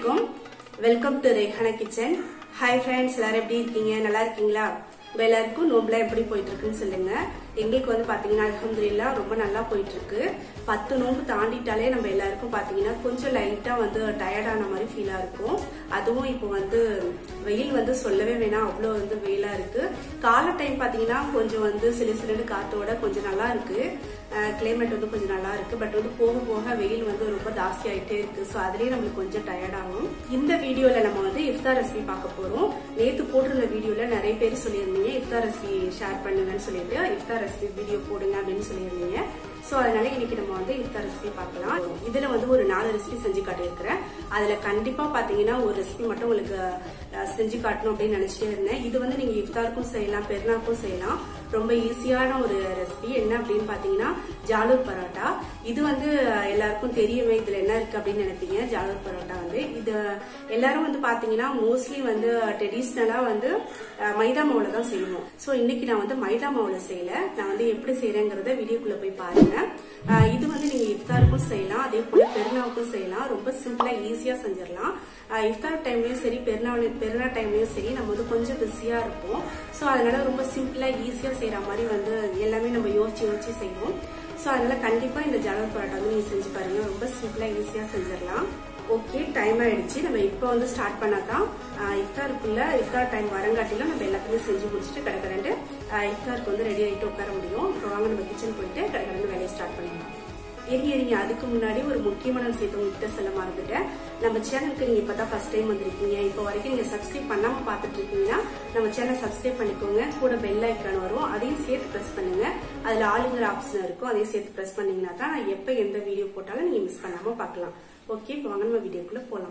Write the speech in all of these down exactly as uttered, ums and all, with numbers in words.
Assalamualaikum. Welcome to Rehana Kitchen. Hi friends, எல்லாரும் எப்படி இருக்கீங்க? நல்லா இருக்கீங்களா? உங்க எல்லாருக்கும் நோம்புல எப்படி போயிட்டு இருக்குன்னு சொல்லுங்க. எங்களுக்கு வந்து பாத்தீங்கன்னா அல்ஹம்துலில்லாஹ் ரொம்ப நல்லா போயிட்டு இருக்கு. பத்து நோம்பு தாண்டிட்டாலே நம்ம எல்லாருக்கும் பாத்தீங்கன்னா கொஞ்சம் லைட்டா வந்து டயர்டான மாதிரி ஃபீலா இருக்கும். அதுவும் இப்போ வந்து வெயில் வந்து சொல்லவே வேணாம், அவ்வளவு வந்து வெயிலா இருக்கு. காலை டைம் பாத்தீங்கன்னா கொஞ்சம் வந்து சில சில காத்தோட கொஞ்சம் நல்லா இருக்கு. கிளைமேட் வந்து கொஞ்சம் நல்லா இருக்கு. பட் வந்து போக போக வெயில் வந்து ரொம்ப ஜாஸ்தி ஆயிட்டே இருக்கு. ஸோ அதுலயே நம்மளுக்கு கொஞ்சம் டயர்ட் ஆகும். இந்த வீடியோல நம்ம வந்து இஃப்தார் ரெசிபி பார்க்க போறோம். நேத்து போட்டிருந்த வீடியோல நிறைய பேர் சொல்லியிருந்தீங்க இஃப்தார் ரெசிபி ஷேர் பண்ணுங்கன்னு சொல்லிட்டு இஃப்தார் ரெசிபி வீடியோ போடுங்க அப்படின்னு சொல்லியிருந்தீங்க. சோ அதனால இன்னைக்கு நம்ம வந்து இஃப்தார் ரெசிபி பார்க்கலாம். இதுல வந்து ஒரு நாலு ரெசிபி செஞ்சு காட்டியிருக்கிறேன். அதுல கண்டிப்பா பாத்தீங்கன்னா ஒரு ரெசிபி மட்டும் உங்களுக்கு செஞ்சு காட்டணும் அப்படின்னு நினைச்சிட்டே இருந்தேன். இது வந்து நீங்க இஃப்தாருக்கும் செய்யலாம், பெருநாளுக்கும் செய்யலாம். ரொம்ப ஈஸியான ஒரு ரெசிபி. என்ன அப்படின்னு பாத்தீங்கன்னா ஜாலூர் பரோட்டா. இது வந்து எல்லாருக்கும் தெரியுமே இதுல என்ன இருக்கு அப்படின்னு நினைப்பீங்க. ஜாலூர் பரோட்டா வந்து இது எல்லாரும் வந்து பாத்தீங்கன்னா மோஸ்ட்லி வந்து ட்ரெடிஷ்னலா வந்து மைதா மாவுல தான் செய்வோம். சோ இன்னைக்கு நான் வந்து மைதா மாவுல செய்யல. நான் வந்து எப்படி செய்யறேங்கிறத வீடியோக்குள்ள போய் பாருங்க. இது வந்து நீங்க இஃப்தாருக்கும் செய்யலாம், அதே போல பெருநாளுக்கும் செய்யலாம். ரொம்ப சிம்பிளா ஈஸியா செஞ்சிடலாம். இஃப்தார் டைம்லயும் சரி, பெருநாள் பெருநாள் டைம்லயும் சரி நம்ம வந்து கொஞ்சம் பிஸியா இருப்போம். சோ அதனால ரொம்ப சிம்பிளா ஈஸியா செய்யற மாதிரி வந்து எல்லாமே நம்ம யோசிச்சு யோசிச்சு செய்வோம். சோ அதனால கண்டிப்பா இந்த ஜாலூர் பரோட்டா வந்து நீங்க செஞ்சு பாருங்க. ரொம்ப சிம்பிளா ஈஸியா செஞ்சிடலாம். ஓகே, டைம் ஆயிடுச்சு. நம்ம இப்போ வந்து ஸ்டார்ட் பண்ணாதான் இஃப்தாருக்குள்ள இஃப்தார் டைம் வரங்காட்டிலும் நம்ம எல்லாத்தையுமே செஞ்சு முடிச்சுட்டு கடற்கரண்டு இஃப்தாருக்கு வந்து ரெடி ஆகிட்டு உட்கார முடியும். இப்போ வாங்க நம்ம கிச்சன் போயிட்டு கடற்கரண்டு வேலையை ஸ்டார்ட் பண்ணலாம். எரி எரிங்க அதுக்கு முன்னாடி ஒரு முக்கியமான விஷயத்தை உங்ககிட்ட சொல்ல மறந்துட்டேன். நம்ம சேனலுக்கு நீங்க இப்பதான் ஃபர்ஸ்ட் டைம் வந்திருக்கீங்க, இப்போ வரைக்கும் நீங்க சப்ஸ்கிரைப் பண்ணாம பாத்துட்டு இருக்கீங்கன்னா நம்ம சேனல் சப்ஸ்கிரைப் பண்ணிக்கோங்க. கூட பெல் ஐக்கான் வரும், அதையும் சேர்த்து பிரஸ் பண்ணுங்க. அதுல ஆளுங்கிற ஆப்ஷன் இருக்கும், அதையும் சேர்த்து பிரஸ் பண்ணீங்கன்னா தான் நான் எப்ப எந்த வீடியோ போட்டாலும் நீங்க மிஸ் பண்ணாம பாக்கலாம். ஓகே, இப்போ வாங்க நம்ம வீடியோக்குள்ள போலாம்.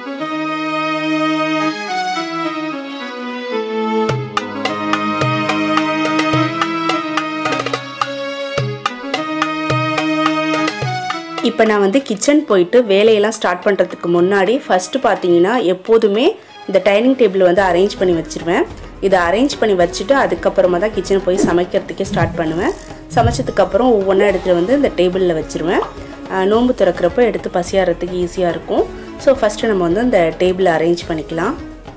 இப்போ நான் வந்து கிச்சன் போயிட்டு வேலையெல்லாம் ஸ்டார்ட் பண்ணுறதுக்கு முன்னாடி ஃபஸ்ட்டு பார்த்தீங்கன்னா எப்போதுமே இந்த டைனிங் டேபிள் வந்து அரேஞ்ச் பண்ணி வச்சுருவேன். இதை அரேஞ்ச் பண்ணி வச்சுட்டு அதுக்கப்புறமா தான் கிச்சன் போய் சமைக்கிறதுக்கே ஸ்டார்ட் பண்ணுவேன். சமைச்சதுக்கப்புறம் ஒவ்வொன்றா எடுத்துகிட்டு வந்து இந்த டேபிளில் வச்சுருவேன். நோம்பு திறக்கிறப்போ எடுத்து பசியாடுறதுக்கு ஈஸியாக இருக்கும். ஸோ ஃபஸ்ட்டு நம்ம வந்து இந்த டேபிளை அரேஞ்ச் பண்ணிக்கலாம்.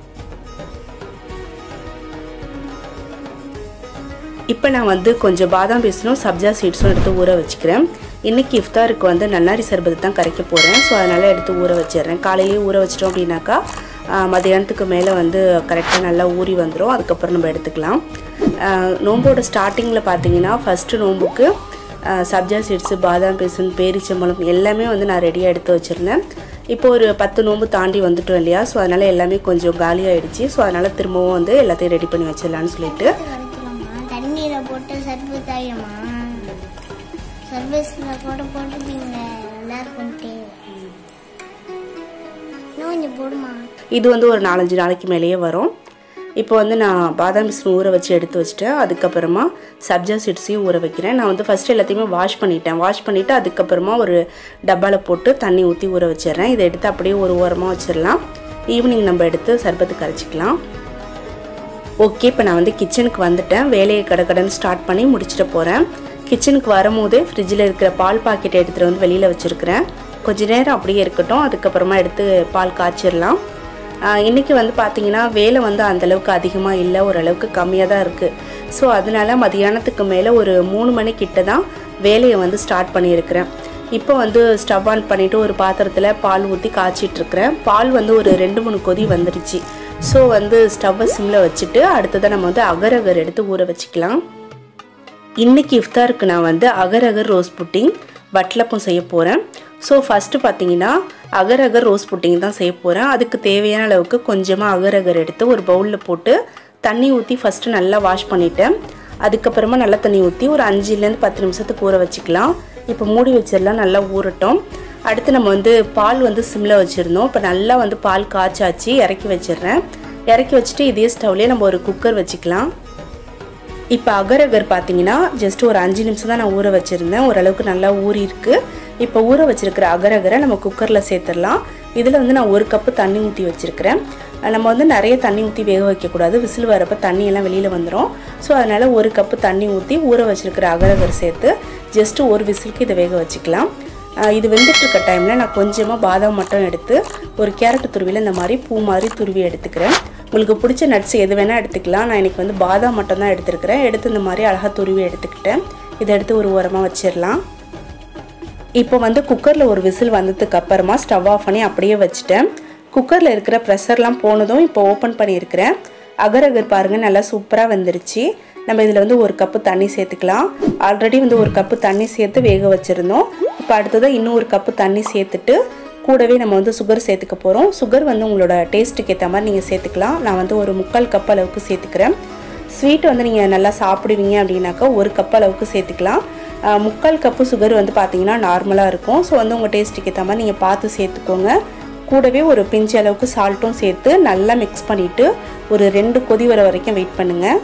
இப்போ நான் வந்து கொஞ்சம் பாதாம் பீஸும் சப்ஜா சீட்ஸும் எடுத்து ஊற வச்சுக்கிறேன். இன்றைக்கி இஃப்தாருக்கு வந்து நன்னாரி சர்பத்து தான் கரைக்க போகிறேன். ஸோ அதனால் எடுத்து ஊற வச்சிடுறேன். காலையிலேயே ஊற வச்சிட்டோம் அப்படின்னாக்கா மதியானத்துக்கு மேலே வந்து கரெக்டாக நல்லா ஊறி வந்துடும். அதுக்கப்புறம் நம்ம எடுத்துக்கலாம். நோம்போட ஸ்டார்டிங்கில் பார்த்தீங்கன்னா ஃபஸ்ட்டு நோம்புக்கு சப்ஜா சீட்ஸு, பாதாம் பீஸுன்னு, பேரிச்சம்பழம் எல்லாமே வந்து நான் ரெடியாக எடுத்து வச்சுருந்தேன். இப்போ ஒரு பத்து நோம்பு தாண்டி வந்துட்டோம் இல்லையா, ஸோ அதனால் எல்லாமே கொஞ்சம் காலியாகிடுச்சு. ஸோ அதனால் திரும்பவும் வந்து எல்லாத்தையும் ரெடி பண்ணி வச்சிடலான்னு சொல்லிட்டு தண்ணியில் போட்டு சர்பத் ஆகிடுமா? சர்வீஸில் கூட போட்டுட்டீங்க எல்லாருக்கும் இன்னும் கொஞ்சம் போடுமா? இது வந்து ஒரு நாலஞ்சு நாளைக்கு மேலேயே வரும். இப்போ வந்து நான் பாதாம் பீஸ் ஊற வச்சு எடுத்து வச்சுட்டேன். அதுக்கப்புறமா சப்ஜா சீட்ஸையும் ஊற வைக்கிறேன். நான் வந்து ஃபஸ்ட்டு எல்லாத்தையுமே வாஷ் பண்ணிட்டேன். வாஷ் பண்ணிவிட்டு அதுக்கப்புறமா ஒரு டப்பாவில் போட்டு தண்ணி ஊற்றி ஊற வச்சிடுறேன். இதை எடுத்து அப்படியே ஒரு ஓரமாக வச்சிடலாம். ஈவினிங் நம்ம எடுத்து சர்பத்து கரைச்சிக்கலாம். ஓகே, இப்போ நான் வந்து கிச்சனுக்கு வந்துட்டேன். வேலையை கடக்கடன்னு ஸ்டார்ட் பண்ணி முடிச்சுட்டு போகிறேன். கிச்சனுக்கு வரும்போதே ஃப்ரிட்ஜில் இருக்கிற பால் பாக்கெட்டை எடுத்துகிட்டு வந்து வெளியில் வச்சுருக்கிறேன். கொஞ்சம் நேரம் அப்படியே இருக்கட்டும், அதுக்கப்புறமா எடுத்து பால் காய்ச்சிடலாம். இன்றைக்கி வந்து பார்த்திங்கன்னா வேலை வந்து அந்தளவுக்கு அதிகமாக இல்லை, ஓரளவுக்கு கம்மியாக தான் இருக்குது. ஸோ அதனால மதியானத்துக்கு மேலே ஒரு மூணு மணிக்கிட்ட தான் வேலையை வந்து ஸ்டார்ட் பண்ணியிருக்கிறேன். இப்போ வந்து ஸ்டவ் ஆன் பண்ணிவிட்டு ஒரு பாத்திரத்தில் பால் ஊற்றி காய்ச்சிட்ருக்கிறேன். பால் வந்து ஒரு ரெண்டு மூணு கொதி வந்துடுச்சு. ஸோ வந்து ஸ்டவ்வை சிம்மில் வச்சுட்டு அடுத்ததான் நம்ம வந்து அகர் அகர் எடுத்து ஊற வச்சுக்கலாம். இன்றைக்கி இஃப்தாருக்கு நான் வந்து agar agar rose pudding watalappam செய்ய போகிறேன். ஸோ ஃபஸ்ட்டு பார்த்தீங்கன்னா அகர் அகர் ரோஸ் புட்டிங் தான் செய்ய போகிறேன். அதுக்கு தேவையான அளவுக்கு கொஞ்சமாக அகர் அகர் எடுத்து ஒரு பவுலில் போட்டு தண்ணி ஊற்றி ஃபஸ்ட்டு நல்லா வாஷ் பண்ணிவிட்டேன். அதுக்கப்புறமா நல்லா தண்ணி ஊற்றி ஒரு அஞ்சுலேருந்து பத்து நிமிஷத்துக்கு ஊற வச்சுக்கலாம். இப்போ மூடி வச்சிடலாம், நல்லா ஊறட்டும். அடுத்து நம்ம வந்து பால் வந்து சிம்மில் வச்சுருந்தோம். இப்போ நல்லா வந்து பால் காய்ச்சாச்சு, இறக்கி வச்சிடுறேன். இறக்கி வச்சுட்டு இதே ஸ்டவ்லேயே நம்ம ஒரு குக்கர் வச்சுக்கலாம். இப்போ அகர் அகர் பார்த்தீங்கன்னா ஜஸ்ட் ஒரு அஞ்சு நிமிஷம் தான் நான் ஊற வச்சுருந்தேன். ஓரளவுக்கு நல்லா ஊறி இருக்குது. இப்போ ஊற வச்சுருக்கிற அகர் அகரை நம்ம குக்கரில் சேர்த்துடலாம். இதில் வந்து நான் ஒரு கப்பு தண்ணி ஊற்றி வச்சுருக்கிறேன். நம்ம வந்து நிறைய தண்ணி ஊற்றி வேக வைக்கக்கூடாது, விசில் வரப்போ தண்ணியெல்லாம் வெளியில் வந்துடும். ஸோ அதனால் ஒரு கப்பு தண்ணி ஊற்றி ஊற வச்சுருக்கிற அகர் அகர் சேர்த்து ஜஸ்ட்டு ஒரு விசிலுக்கு இதை வேக வச்சுக்கலாம். இது வெந்துட்டு இருக்க டைமில் நான் கொஞ்சமாக பாதாம் மட்டும் எடுத்து ஒரு கேரட் துருவியில் இந்த மாதிரி பூ மாதிரி துருவி எடுத்துக்கிறேன். உங்களுக்கு பிடிச்ச நட்ஸ் எது வேணால் எடுத்துக்கலாம். நான் இன்றைக்கி வந்து பாதாம் மட்டும் தான் எடுத்துருக்கிறேன். எடுத்து இந்த மாதிரி அழகாக துருவி எடுத்துக்கிட்டேன். இதை எடுத்து ஒரு ஓரமாக வச்சிடலாம். இப்போ வந்து குக்கரில் ஒரு விசில் வந்ததுக்கு அப்புறமா ஸ்டவ் ஆஃப் பண்ணி அப்படியே வச்சுட்டேன். குக்கரில் இருக்கிற ப்ரெஷர்லாம் போனதும் இப்போ ஓப்பன் பண்ணியிருக்கிறேன். அகர் அகர் பாருங்கள் நல்லா சூப்பராக வந்துருச்சு. நம்ம இதில் வந்து ஒரு கப்பு தண்ணி சேர்த்துக்கலாம். ஆல்ரெடி வந்து ஒரு கப்பு தண்ணி சேர்த்து வேக வச்சுருந்தோம். இப்போ அடுத்ததாக இன்னும் ஒரு கப்பு தண்ணி சேர்த்துட்டு கூடவே நம்ம வந்து சுகர் சேர்த்துக்க போகிறோம். சுகர் வந்து உங்களோட டேஸ்ட்டுக்கு ஏற்ற மாதிரி நீங்கள் சேர்த்துக்கலாம். நான் வந்து ஒரு முக்கால் கப் அளவுக்கு சேர்த்துக்கிறேன். ஸ்வீட் வந்து நீங்கள் நல்லா சாப்பிடுவீங்க அப்படின்னாக்கா ஒரு கப் அளவுக்கு சேர்த்துக்கலாம். முக்கால் கப்பு சுகர் வந்து பார்த்தீங்கன்னா நார்மலாக இருக்கும். ஸோ வந்து உங்கள் டேஸ்ட்டுக்கு ஏற்ற மாதிரி நீங்கள் பார்த்து சேர்த்துக்கோங்க. கூடவே ஒரு பிஞ்சு அளவுக்கு சால்ட்டும் சேர்த்து நல்லா மிக்ஸ் பண்ணிவிட்டு ஒரு ரெண்டு கொதி வர வரைக்கும் வெயிட் பண்ணுங்கள்.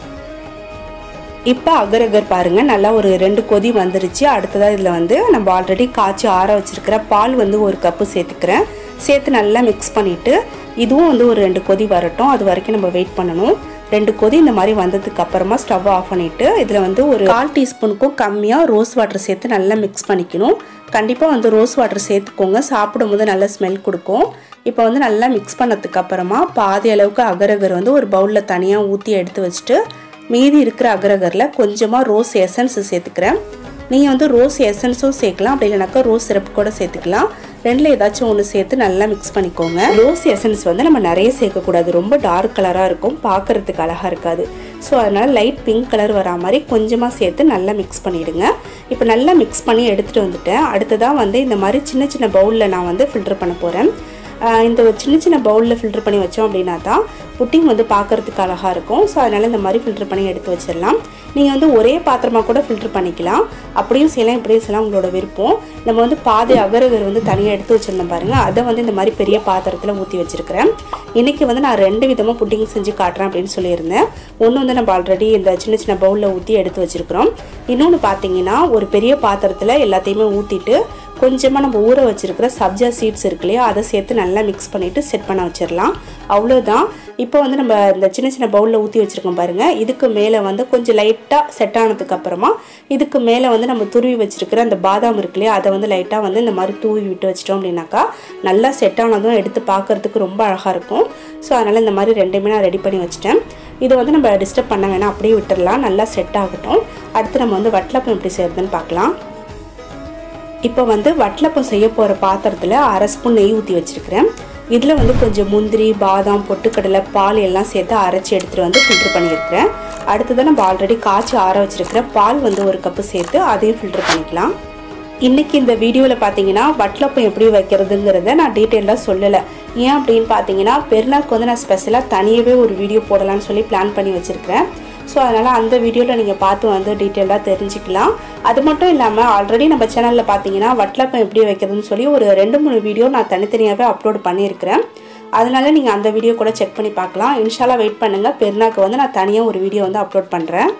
இப்போ அகர் அகர் பாருங்கள் நல்லா ஒரு ரெண்டு கொதி வந்துருச்சு. அடுத்ததாக இதில் வந்து நம்ம ஆல்ரெடி காய்ச்சி ஆற வச்சுருக்கிற பால் வந்து ஒரு கப்பு சேர்த்துக்கிறேன். சேர்த்து நல்லா மிக்ஸ் பண்ணிவிட்டு இதுவும் வந்து ஒரு ரெண்டு கொதி வரட்டும். அது வரைக்கும் நம்ம வெயிட் பண்ணணும். ரெண்டு கொதி இந்த மாதிரி வந்ததுக்கு அப்புறமா ஸ்டவ் ஆஃப் பண்ணிவிட்டு இதில் வந்து ஒரு கால் டீஸ்பூனுக்கும் கம்மியாக ரோஸ் வாட்டர் சேர்த்து நல்லா மிக்ஸ் பண்ணிக்கணும். கண்டிப்பாக வந்து ரோஸ் வாட்டர் சேர்த்துக்கோங்க. சாப்பிடும்போது நல்ல ஸ்மெல் கொடுக்கும். இப்போ வந்து நல்லா மிக்ஸ் பண்ணதுக்கு அப்புறமா பாதி அளவுக்கு அகர் அகர் வந்து ஒரு பவுலில் தனியாக ஊற்றி எடுத்து வச்சுட்டு மீதி இருக்கிற அகர் அகரில் கொஞ்சமாக ரோஸ் எசன்ஸ் சேர்த்துக்கிறேன். நீங்கள் வந்து ரோஸ் எசன்ஸும் சேர்க்கலாம். அப்படி இல்லைனாக்கா ரோஸ் சிரப் கூட சேர்த்துக்கலாம். ரெண்டில் ஏதாச்சும் ஒன்று சேர்த்து நல்லா மிக்ஸ் பண்ணிக்கோங்க. ரோஸ் எசன்ஸ் வந்து நம்ம நிறைய சேர்க்கக்கூடாது. ரொம்ப டார்க் கலராக இருக்கும், பார்க்குறதுக்கு அழகாக இருக்காது. ஸோ அதனால் லைட் பிங்க் கலர் வரா மாதிரி கொஞ்சமாக சேர்த்து நல்லா மிக்ஸ் பண்ணிவிடுங்க. இப்போ நல்லா மிக்ஸ் பண்ணி எடுத்துகிட்டு வந்துட்டேன். அடுத்ததாக வந்து இந்த மாதிரி சின்ன சின்ன பவுலில் நான் வந்து ஃபில்டர் பண்ண போகிறேன். இந்த சின்ன சின்ன பவுலில் ஃபில்டர் பண்ணி வச்சோம் அப்படின்னா தான் புட்டிங் வந்து பார்க்குறதுக்கு அழகாக இருக்கும். ஸோ அதனால் இந்த மாதிரி ஃபில்டர் பண்ணி எடுத்து வச்சிடலாம். நீங்கள் வந்து ஒரே பாத்திரமாக கூட ஃபில்டர் பண்ணிக்கலாம். அப்படியும் செய்யலாம், இப்படியும் செய்யலாம், உங்களோட விருப்பம். நம்ம வந்து பாதி அகர் அகர் வந்து தனியாக எடுத்து வச்சுருந்தோம் பாருங்கள். அதை வந்து இந்த மாதிரி பெரிய பாத்திரத்தில் ஊற்றி வச்சுருக்கிறேன். இன்றைக்கி வந்து நான் ரெண்டு விதமாக புட்டிங் செஞ்சு காட்டுறேன் அப்படின்னு சொல்லியிருந்தேன். ஒன்று வந்து நம்ம ஆல்ரெடி இந்த சின்ன சின்ன பவுலில் ஊற்றி எடுத்து வச்சுருக்கிறோம். இன்னொன்று பார்த்தீங்கன்னா ஒரு பெரிய பாத்திரத்தில் எல்லாத்தையுமே ஊற்றிட்டு கொஞ்சமாக நம்ம ஊற வச்சுருக்கிற சப்ஜா சீட்ஸ் இருக்கு இல்லையா, அதை சேர்த்து நல்லா மிக்ஸ் பண்ணிவிட்டு செட் பண்ண வச்சிடலாம். அவ்வளோதான். இப்போ வந்து நம்ம இந்த சின்ன சின்ன பவுலில் ஊற்றி வச்சுருக்கோம் பாருங்கள். இதுக்கு மேலே வந்து கொஞ்சம் லைட்டாக செட் ஆனதுக்கு அப்புறமா இதுக்கு மேலே வந்து நம்ம துருவி வச்சுருக்கிற அந்த பாதாம் இருக்கு இல்லையா, அதை வந்து லைட்டாக வந்து இந்த மாதிரி தூவி விட்டு வச்சிட்டோம் அப்படின்னாக்கா நல்லா செட் ஆனதும் எடுத்து பார்க்குறதுக்கு ரொம்ப அழகாக இருக்கும். ஸோ அதனால் இந்த மாதிரி ரெண்டுமே நான் ரெடி பண்ணி வச்சுட்டேன். இதை வந்து நம்ம டிஸ்டர்ப் பண்ண வேணாம், அப்படியே விட்டுடலாம். நல்லா செட் ஆகட்டும். அடுத்து நம்ம வந்து வட்டலப்பம் எப்படி செய்யறதுன்னு பார்க்கலாம். இப்போ வந்து வட்டலப்பம் செய்ய போகிற பாத்திரத்தில் அரை ஸ்பூன் நெய் ஊற்றி வச்சுருக்கிறேன். இதில் வந்து கொஞ்சம் முந்திரி, பாதாம், பொட்டுக்கடலை, பால் எல்லாம் சேர்த்து அரைச்சி எடுத்துகிட்டு வந்து ஃபில்டர் பண்ணியிருக்கிறேன். அடுத்ததான் நம்ம ஆல்ரெடி காய்ச்சி ஆற வச்சுருக்கிற பால் வந்து ஒரு கப்பு சேர்த்து அதையும் ஃபில்டர் பண்ணிக்கலாம். இன்றைக்கி இந்த வீடியோவில் பார்த்தீங்கன்னா வட்டலப்பம் எப்படி வைக்கிறதுங்கிறத நான் டீட்டெயிலாக சொல்லலை. ஏன் அப்படின்னு பார்த்தீங்கன்னா பெருநாளுக்கு வந்து நான் ஸ்பெஷலாக தனியாகவே ஒரு வீடியோ போடலான்னு சொல்லி பிளான் பண்ணி வச்சுருக்கிறேன். ஸோ அதனால் அந்த வீடியோவில் நீங்கள் பார்த்து வந்து டீட்டெயிலாக தெரிஞ்சுக்கலாம். அது மட்டும் இல்லாமல் ஆல்ரெடி நம்ம சேனலில் பார்த்தீங்கன்னா வட்டலப்பம் எப்படி வைக்கிறதுன்னு சொல்லி ஒரு ரெண்டு மூணு வீடியோ நான் தனித்தனியாகவே அப்லோட் பண்ணியிருக்கிறேன். அதனால நீங்கள் அந்த வீடியோ கூட செக் பண்ணி பார்க்கலாம். இன்ஷால்லா வெயிட் பண்ணுங்கள். பெருநாளுக்கு வந்து நான் தனியாக ஒரு வீடியோ வந்து அப்லோட் பண்ணுறேன்.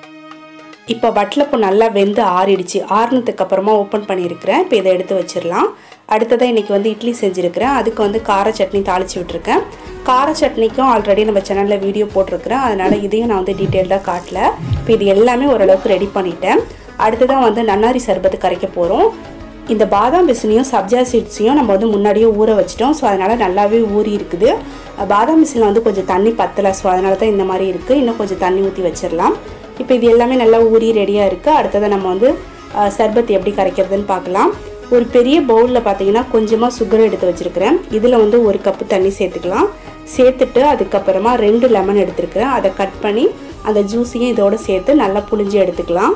இப்போ வட்டலப்பம் நல்லா வெந்து ஆறிடுச்சு. ஆறுனதுக்கு அப்புறமா ஓப்பன் பண்ணியிருக்கிறேன். இப்போ இதை எடுத்து வச்சிடலாம். அடுத்ததாக இன்றைக்கி வந்து இட்லி செஞ்சுருக்கிறேன். அதுக்கு வந்து கார சட்னி தாளித்து விட்டுருக்கேன். கார சட்னிக்கும் ஆல்ரெடி நம்ம சேனலில் வீடியோ போட்டிருக்கிறேன். அதனால் இதையும் நான் வந்து டீட்டெயில்டாக காட்டல. இப்போ இது எல்லாமே ஓரளவுக்கு ரெடி பண்ணிட்டேன். அடுத்ததான் வந்து நன்னாரி சர்பத்து கரைக்க போகிறோம். இந்த பாதாம் பிசினையும் சப்ஜா சீட்ஸையும் நம்ம வந்து முன்னாடியே ஊற வச்சிட்டோம். ஸோ அதனால் நல்லாவே ஊறி இருக்குது. பாதாம் பிசினில் வந்து கொஞ்சம் தண்ணி பத்தலை. ஸோ அதனால தான் இந்த மாதிரி இருக்குது. இன்னும் கொஞ்சம் தண்ணி ஊற்றி வச்சிடலாம். இப்போ இது எல்லாமே நல்லா ஊறி ரெடியாக இருக்குது. அடுத்ததாக நம்ம வந்து சர்பத் எப்படி கரைக்கிறதுன்னு பார்க்கலாம். ஒரு பெரிய பவுலில் பார்த்தீங்கன்னா கொஞ்சமாக சுகர் எடுத்து வச்சுருக்கிறேன். இதில் வந்து ஒரு கப்பு தண்ணி சேர்த்துக்கலாம். சேர்த்துட்டு அதுக்கப்புறமா ரெண்டு லெமன் எடுத்துருக்கிறேன். அதை கட் பண்ணி அந்த ஜூஸையும் இதோடு சேர்த்து நல்லா புழிஞ்சு எடுத்துக்கலாம்.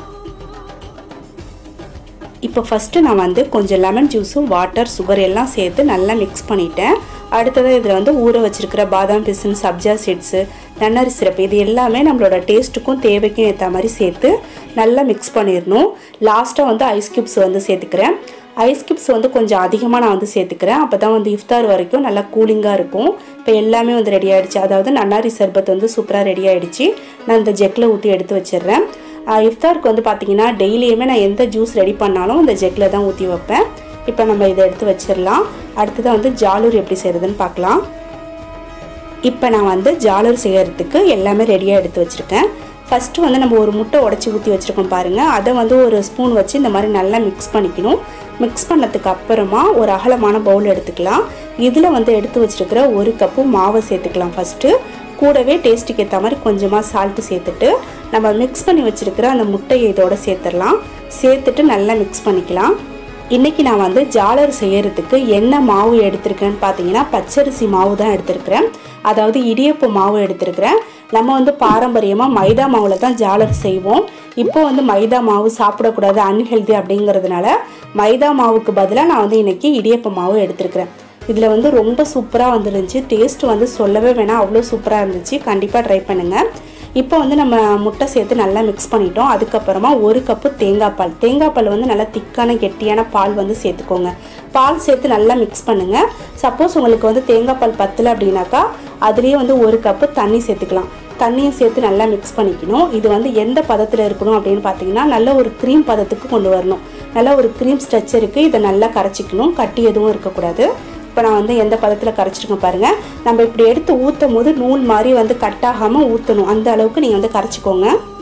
இப்போ ஃபஸ்ட்டு நான் வந்து கொஞ்சம் லெமன் ஜூஸும் வாட்டர் சுகர் எல்லாம் சேர்த்து நல்லா மிக்ஸ் பண்ணிட்டேன். அடுத்ததாக இதில் வந்து ஊற வச்சுருக்கிற பாதாம் பிசின், சப்ஜா சீட்ஸு, நன்னாரி சிரப்பு இது எல்லாமே நம்மளோட டேஸ்ட்டுக்கும் தேவைக்கும் ஏற்ற மாதிரி சேர்த்து நல்லா மிக்ஸ் பண்ணிடணும். லாஸ்ட்டாக வந்து ஐஸ் கியூப்ஸ் வந்து சேர்த்துக்கிறேன். ஐஸ் கியூப்ஸ் வந்து கொஞ்சம் அதிகமாக நான் வந்து சேர்த்துக்கிறேன். அப்போ தான் வந்து இஃப்தார் வரைக்கும் நல்லா கூலிங்காக இருக்கும். இப்போ எல்லாமே வந்து ரெடி ஆகிடுச்சு. அதாவது நன்னாரி சர்பத் வந்து சூப்பராக ரெடி ஆகிடுச்சு. நான் இந்த ஜெக்கில் ஊற்றி எடுத்து வச்சிடுறேன். இஃப்தாருக்கு வந்து பார்த்தீங்கன்னா டெய்லியுமே நான் எந்த ஜூஸ் ரெடி பண்ணாலும் இந்த ஜெக்கில் தான் ஊற்றி வைப்பேன். இப்போ நம்ம இதை எடுத்து வச்சிடலாம். அடுத்ததான் வந்து ஜாலூர் எப்படி செய்கிறதுன்னு பார்க்கலாம். இப்போ நான் வந்து ஜாலூர் செய்கிறதுக்கு எல்லாமே ரெடியாக எடுத்து வச்சுருக்கேன். ஃபஸ்ட்டு வந்து நம்ம ஒரு முட்டை உடச்சி ஊற்றி வச்சுருக்கோம் பாருங்கள். அதை வந்து ஒரு ஸ்பூன் வச்சு இந்த மாதிரி நல்லா மிக்ஸ் பண்ணிக்கணும். மிக்ஸ் பண்ணதுக்கு அப்புறமா ஒரு அகலமான பவுல் எடுத்துக்கலாம். இதில் வந்து எடுத்து வச்சுருக்கிற ஒரு கப்பு மாவை சேர்த்துக்கலாம். ஃபஸ்ட்டு கூடவே டேஸ்ட்டுக்கு ஏற்ற மாதிரி கொஞ்சமாக சால்ட்டு சேர்த்துட்டு நம்ம மிக்ஸ் பண்ணி வச்சுருக்கிற அந்த முட்டையை இதோட சேர்த்துடலாம். சேர்த்துட்டு நல்லா மிக்ஸ் பண்ணிக்கலாம். இன்றைக்கி நான் வந்து ஜாலர் செய்கிறதுக்கு என்ன மாவு எடுத்திருக்கிறேன்னு பார்த்தீங்கன்னா பச்சரிசி மாவு தான் எடுத்திருக்கிறேன். அதாவது இடியப்ப மாவு எடுத்திருக்கிறேன். நம்ம வந்து பாரம்பரியமாக மைதா மாவில் தான் ஜாலர் செய்வோம். இப்போ வந்து மைதா மாவு சாப்பிடக்கூடாது, அன்ஹெல்தி அப்படிங்கிறதுனால மைதா மாவுக்கு பதிலாக நான் வந்து இன்றைக்கி இடியப்ப மாவு எடுத்திருக்கிறேன். இதில் வந்து ரொம்ப சூப்பராக வந்துருந்துச்சு. டேஸ்ட் வந்து சொல்லவே வேணாம், அவ்வளோ சூப்பராக இருந்துச்சு. கண்டிப்பாக ட்ரை பண்ணுங்கள். இப்போ வந்து நம்ம முட்டை சேர்த்து நல்லா மிக்ஸ் பண்ணிட்டோம். அதுக்கப்புறமா ஒரு கப்பு தேங்காய் பால் தேங்காய் பால் வந்து நல்லா திக்கான கெட்டியான பால் வந்து சேர்த்துக்கோங்க. பால் சேர்த்து நல்லா மிக்ஸ் பண்ணுங்கள். சப்போஸ் உங்களுக்கு வந்து தேங்காய் பால் பத்தலை அப்படின்னாக்கா அதுலேயே வந்து ஒரு கப்பு தண்ணி சேர்த்துக்கலாம். தண்ணியை சேர்த்து நல்லா மிக்ஸ் பண்ணிக்கணும். இது வந்து எந்த பதத்தில் இருக்கணும் அப்படின்னு பார்த்தீங்கன்னா நல்ல ஒரு க்ரீம் பதத்துக்கு கொண்டு வரணும். நல்ல ஒரு க்ரீம் ஸ்ட்ரக்சருக்கு இதை நல்லா கரைச்சிக்கணும். கட்டி எதுவும் இருக்கக்கூடாது. இப்போ நான் வந்து எந்த பதத்தில் கரைச்சிருக்கேன் பாருங்கள். நம்ம இப்படி எடுத்து ஊற்றும் போது நூல் மாதிரி வந்து கட்டாகாமல் ஊற்றணும். அந்த அளவுக்கு நீங்கள் வந்து கரைச்சிக்கோங்க.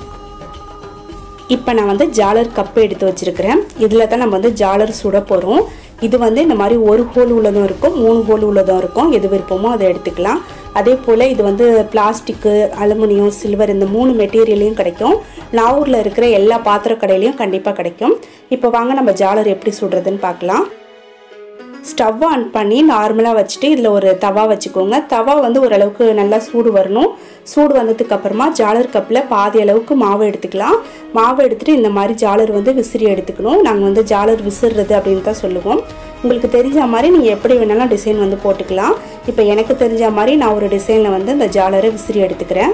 இப்போ நான் வந்து ஜாலர் கப்பு எடுத்து வச்சுருக்கிறேன். இதில் தான் நம்ம வந்து ஜாலர் சுட போகிறோம். இது வந்து இந்த மாதிரி ஒரு ஹோல் உள்ளதும் இருக்கும், மூணு ஹோல் உள்ளதும் இருக்கும். எது விருப்பமோ அதை எடுத்துக்கலாம். அதே போல் இது வந்து பிளாஸ்டிக்கு, அலுமினியம், சில்வர் இந்த மூணு மெட்டீரியலையும் கிடைக்கும். நாகூரில் இருக்கிற எல்லா பாத்திர கடையிலையும் கண்டிப்பாக கிடைக்கும். இப்போ வாங்க நம்ம ஜாலர் எப்படி சுடுறதுன்னு பார்க்கலாம். ஸ்டவ் ஆன் பண்ணி நார்மலாக வச்சுட்டு இதில் ஒரு தவா வச்சுக்கோங்க. தவா வந்து ஓரளவுக்கு நல்லா சூடு வரணும். சூடு வந்ததுக்கு அப்புறமா ஜாலர் கப்பில் பாதி அளவுக்கு மாவு எடுத்துக்கலாம். மாவு எடுத்துகிட்டு இந்த மாதிரி ஜாலர் வந்து விசிறி எடுத்துக்கணும். நாங்கள் வந்து ஜாலர் விசிறுறது அப்படின்னு தான் சொல்லுவோம். உங்களுக்கு தெரிஞ்ச மாதிரி நீங்கள் எப்படி வேணாலும் டிசைன் வந்து போட்டுக்கலாம். இப்போ எனக்கு தெரிஞ்ச மாதிரி நான் ஒரு டிசைனில் வந்து இந்த ஜாலரை விசிறி எடுத்துக்கிறேன்.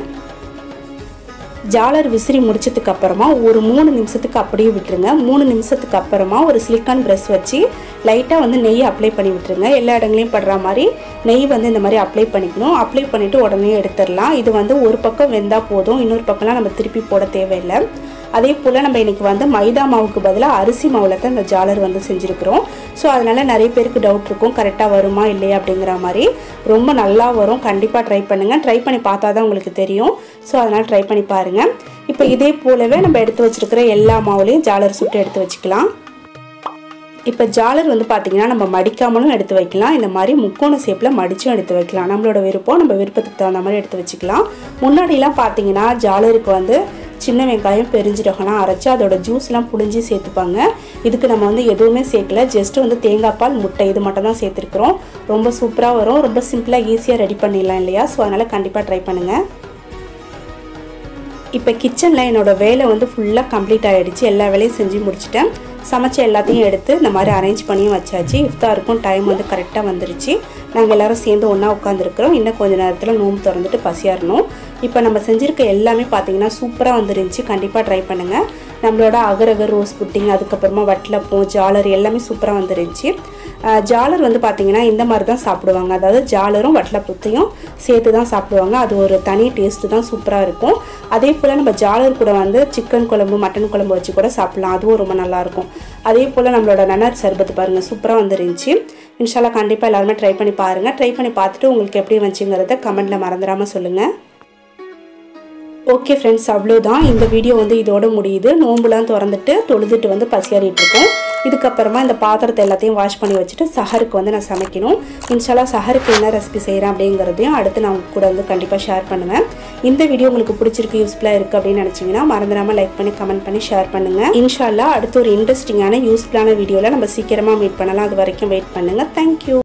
ஜாலர் விசிறி முடிச்சதுக்கு அப்புறமா ஒரு மூணு நிமிஷத்துக்கு அப்படியே விட்டுருங்க. மூணு நிமிஷத்துக்கு அப்புறமா ஒரு சிலிக்கான் ப்ரெஷ் வச்சு லைட்டாக வந்து நெய் அப்ளை பண்ணி விட்டுருங்க. எல்லா இடங்களையும் படுற மாதிரி நெய் வந்து இந்த மாதிரி அப்ளை பண்ணிக்கணும். அப்ளை பண்ணிவிட்டு உடனே எடுத்துடலாம். இது வந்து ஒரு பக்கம் வெந்தால் போதும், இன்னொரு பக்கம்லாம் நம்ம திருப்பி போட தேவையில்லை. அதே போல் நம்ம இன்றைக்கி வந்து மைதா மாவுக்கு பதிலாக அரிசி மாவில் தான் இந்த ஜாலர் வந்து செஞ்சுருக்கிறோம். ஸோ அதனால் நிறைய பேருக்கு டவுட் இருக்கும், கரெக்டாக வருமா இல்லையா அப்படிங்கிற மாதிரி. ரொம்ப நல்லா வரும். கண்டிப்பாக ட்ரை பண்ணுங்கள். ட்ரை பண்ணி பார்த்தா தான் உங்களுக்கு தெரியும். ஸோ அதனால் ட்ரை பண்ணி பாருங்கள். இப்போ இதே போலவே நம்ம எடுத்து வச்சுருக்கிற எல்லா மாவுலையும் ஜாலர் சுட்டு எடுத்து வச்சுக்கலாம். இப்போ ஜாலர் வந்து பார்த்திங்கன்னா நம்ம மடிக்காமலும் எடுத்து வைக்கலாம். இந்த மாதிரி முக்கோண ஷேப்பில் மடித்தும் எடுத்து வைக்கலாம். நம்மளோட விருப்பம், நம்ம விருப்பத்துக்கு தகுந்த மாதிரி எடுத்து வச்சுக்கலாம். முன்னாடிலாம் பார்த்திங்கன்னா ஜாலருக்கு வந்து சின்ன வெங்காயம் பெருஞ்சீரகம்லாம் அரைச்சி அதோட ஜூஸ்லாம் புழிஞ்சி சேர்த்துப்பாங்க. இதுக்கு நம்ம வந்து எதுவுமே சேர்க்கல. ஜஸ்ட்டு வந்து தேங்காய் பால், முட்டை இது மட்டும் தான் சேர்த்துருக்குறோம். ரொம்ப சூப்பராக வரும். ரொம்ப சிம்பிளாக ஈஸியாக ரெடி பண்ணிடலாம் இல்லையா? ஸோ அதனால் கண்டிப்பாக ட்ரை பண்ணுங்கள். இப்போ கிச்சனில் என்னோடய வேலை வந்து ஃபுல்லாக கம்ப்ளீட் ஆகிடுச்சு. எல்லா வேலையும் செஞ்சு முடிச்சிட்டேன். சமைச்ச எல்லாத்தையும் எடுத்து இந்த மாதிரி அரேஞ்ச் பண்ணியும் வச்சாச்சு. இஃப்தாருக்கும் டைம் வந்து கரெக்டாக வந்துருச்சு. நாங்கள் எல்லோரும் சேர்ந்து ஒன்றா உட்காந்துருக்குறோம். இன்னும் கொஞ்சம் நேரத்தில் நோம்பு திறந்துட்டு பசியாறணும். இப்போ நம்ம செஞ்சுருக்க எல்லாமே பார்த்திங்கன்னா சூப்பராக வந்துருந்துச்சு. கண்டிப்பாக ட்ரை பண்ணுங்கள். நம்மளோட அகரகர், ரோஸ் புட்டிங், அதுக்கப்புறமா வட்டலப்பம், ஜாலர் எல்லாமே சூப்பராக வந்துருந்துச்சு. ஜாலர் வந்து பார்த்திங்கன்னா இந்த மாதிரி தான் சாப்பிடுவாங்க. அதாவது ஜாலரும் வட்டலப்பத்தையும் சேர்த்து தான் சாப்பிடுவாங்க. அது ஒரு தனி டேஸ்ட்டு தான், சூப்பராக இருக்கும். அதே போல் நம்ம ஜாலர் கூட வந்து சிக்கன் குழம்பு, மட்டன் குழம்பு வச்சு கூட சாப்பிட்லாம். அதுவும் ரொம்ப நல்லாயிருக்கும். அதே போல் நம்மளோட நன்னார் சர்பத்து பாருங்கள் சூப்பராக வந்துருந்துச்சு. இன்ஷால்லா கண்டிப்பாக எல்லாருமே ட்ரை பண்ணி பாருங்கள். ட்ரை பண்ணி பார்த்துட்டு உங்களுக்கு எப்படி வந்துச்சுங்கிறத கமெண்ட்டில் மறந்துடாமல் சொல்லுங்கள். ஓகே ஃப்ரெண்ட்ஸ், அவ்வளோதான். இந்த வீடியோ வந்து இதோட முடியுது. நோம்புலாம் திறந்துட்டு தொழுதுட்டு வந்து பசியாறிட்டுருக்கோம். இதுக்கப்புறமா இந்த பாத்திரத்தை எல்லாத்தையும் வாஷ் பண்ணி வச்சுட்டு சஹருக்கு வந்து நான் சமைக்கணும். இன்ஷால்லா சஹருக்கு என்ன ரெசிபி செய்கிறேன் அப்படிங்கிறதையும் அடுத்து நான் கூட வந்து கண்டிப்பாக ஷேர் பண்ணுவேன். இந்த வீடியோ உங்களுக்கு பிடிச்சிருக்கு, யூஸ்ஃபுல்லாக இருக்குது அப்படின்னு நினச்சிங்கன்னா மறந்துடாமல் லைக் பண்ணி கமெண்ட் பண்ணி ஷேர் பண்ணுங்கள். இன்ஷால்லா அடுத்து ஒரு இன்ட்ரெஸ்டிங்கான யூஸ்ஃபுல்லான வீடியோவில் நம்ம சீக்கிரமாக மீட் பண்ணலாம். அது வரைக்கும் வெயிட் பண்ணுங்கள். தேங்க்யூ.